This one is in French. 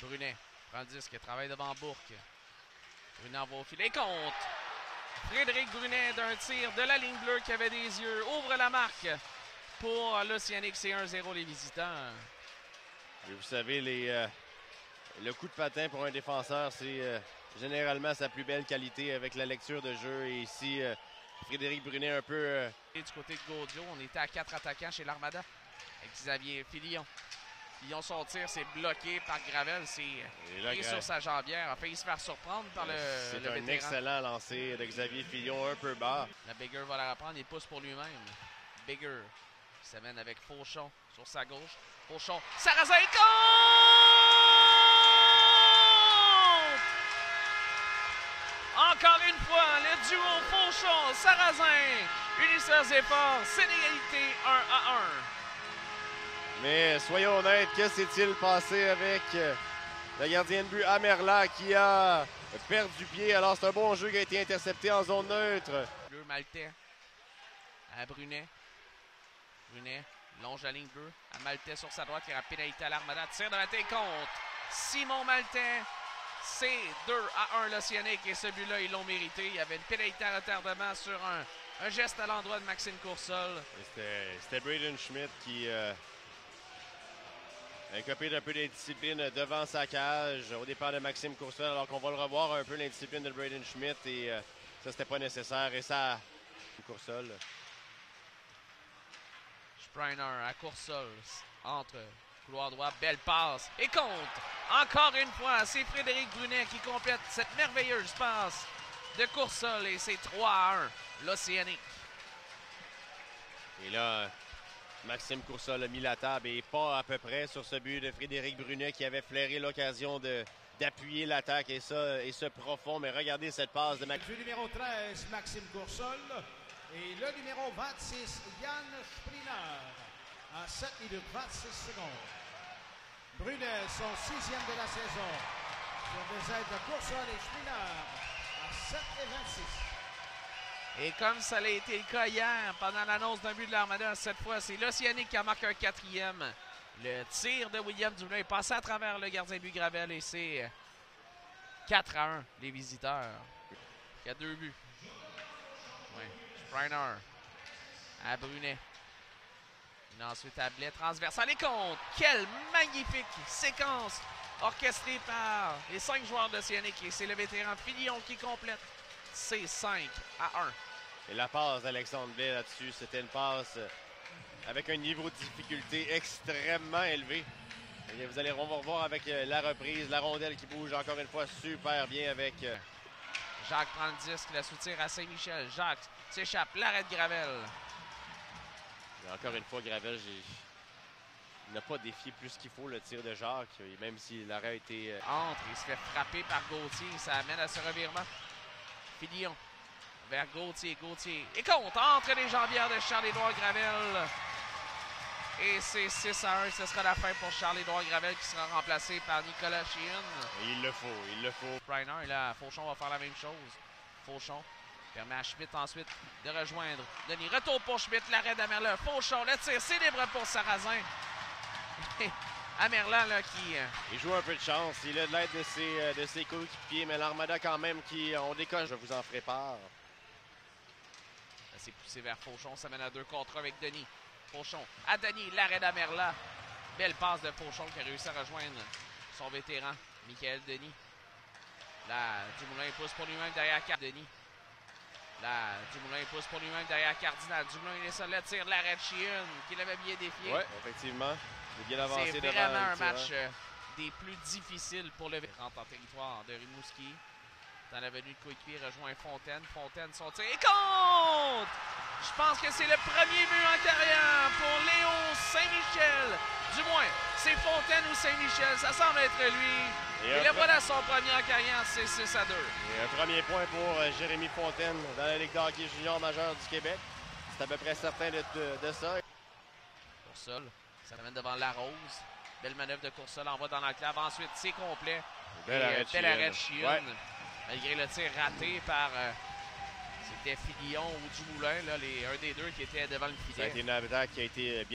Brunet prend le disque, travaille devant Bourque. Brunet envoie au filet, compte. Frédéric Brunet d'un tir de la ligne bleue qui avait des yeux. Ouvre la marque pour l'Océanique. C'est 1-0 les visiteurs. Et vous savez, le coup de patin pour un défenseur, c'est généralement sa plus belle qualité avec la lecture de jeu. Et ici, Frédéric Brunet un peu... Du côté de Gaudio, on était à 4 attaquants chez l'Armada. Avec Xavier Fillon. Fillon, son tir, c'est bloqué par Gravel. C'est pris sur sa jambière. A failli se faire surprendre par le vétéran. C'est un excellent lancer de Xavier Fillon, un peu bas. La Bigger va la reprendre, il pousse pour lui-même. Bigger qui s'amène avec Fauchon sur sa gauche. Fauchon, Sarrazin compte! Encore une fois, le duo Fauchon-Sarrazin unissent leurs efforts. C'est l'égalité 1-1. Mais soyons honnêtes, que s'est-il passé avec le gardien de but Amerla qui a perdu pied? Alors c'est un bon jeu qui a été intercepté en zone neutre. Bleu Maltais à Brunet. Brunet longe la ligne bleue à Maltais sur sa droite. Il y aura pénalité à l'Armada. Tire de la tête contre Simon Maltais. C'est 2-1 l'Océanique et ce but-là, ils l'ont mérité. Il y avait une pénalité à retardement sur un geste à l'endroit de Maxime Coursol. C'était Braden Schmidt qui a copié d'un peu d'indiscipline devant sa cage au départ de Maxime Coursol, alors qu'on va le revoir un peu l'indiscipline de Braden Schmidt et ça, c'était pas nécessaire. Et ça, Coursol. Spreiner à Coursol entre couloir droit, belle passe et compte. Encore une fois, c'est Frédéric Brunet qui complète cette merveilleuse passe de Coursol et c'est 3-1 l'Océanique. Et là, Maxime Coursol a mis la table et pas à peu près sur ce but de Frédéric Brunet qui avait flairé l'occasion d'appuyer l'attaque et ce profond. Mais regardez cette passe de Le numéro 13, Maxime Coursol, et le numéro 26, Yann Spreiner, à 7 minutes 26 secondes. Brunet, son 6e de la saison, sur des aides de Coursol et Spreiner, à 7 et 26. Et comme ça a été le cas hier, pendant l'annonce d'un but de l'Armada, cette fois, c'est l'Océanique qui a marqué un 4e. Le tir de William Dumoulin est passé à travers le gardien de but Gravel et c'est 4-1 les visiteurs. Il y a 2 buts. Ouais. Spreiner à Brunet. Et ensuite à Blais, transversal et compte. Quelle magnifique séquence orchestrée par les 5 joueurs d'Océanique. Et c'est le vétéran Fillon qui complète. C'est 5-1. Et la passe d'Alexandre Blais là-dessus, c'était une passe avec un niveau de difficulté extrêmement élevé. Et vous allez revoir avec la reprise, la rondelle qui bouge encore une fois super bien avec... Jacques prend le disque, le soutire à Saint-Michel. Jacques s'échappe, l'arrêt de Gravel. Et encore une fois, Gravel, il n'a pas défié plus qu'il faut le tir de Jacques, et même si l'arrêt a été... Entre, il se fait frapper par Gauthier, ça amène à ce revirement. Fillon vers Gauthier, Gauthier. Et compte entre les jambières de Charles-Édouard Gravel. Et c'est 6-1, ce sera la fin pour Charles-Édouard Gravel qui sera remplacé par Nicolas Sheehan. Et il le faut. Spreiner, et là, Fauchon va faire la même chose. Fauchon permet à Schmidt ensuite de rejoindre Denis. Retour pour Schmidt, l'arrêt d'Amerla. Fauchon, le tir, c'est libre pour Sarrazin. Amerla, là, qui... Il joue un peu de chance. Il a de l'aide de ses coéquipiers, mais l'Armada, quand même, qui ont décoche. Je vous en ferai part. Ça s'est poussé vers Fauchon. Ça mène à 2 contre 1 avec Denis. Fauchon à Denis, l'arrêt d'Amerla. Belle passe de Fauchon qui a réussi à rejoindre son vétéran, Michael Denis. Là, Dumoulin pousse pour lui-même derrière Denis. Là, Dumoulin pousse pour lui-même derrière Cardinal. Dumoulin il est sur le tir de l'arrêt de Sheehan, qui l'avait bien défié. Oui, effectivement. Il est bien avancé c'est vraiment un match des plus difficiles pour le rentre en territoire de Rimouski. Dans la venue de coéquipier, rejoint Fontaine. Fontaine, son tir et compte! Je pense que c'est le premier but en carrière pour Léo Saint-Michel. Du moins, c'est Fontaine ou Saint-Michel. Ça semble être lui. Et le voilà son premier en carrière, c'est 6-2. Et un premier point pour Jérémy Fontaine dans la Ligue d'hockey junior majeure du Québec. C'est à peu près certain de ça. Coursol, ça l'amène devant Larose. Belle manœuvre de Coursol, envoie dans l'enclave. Ensuite, c'est complet. Bel arrêt de Sheehan. Ouais. Malgré le tir raté par... c'était Fillon ou Dumoulin, là, un des deux qui était devant le filet. Ça a été une attaque qui a été bien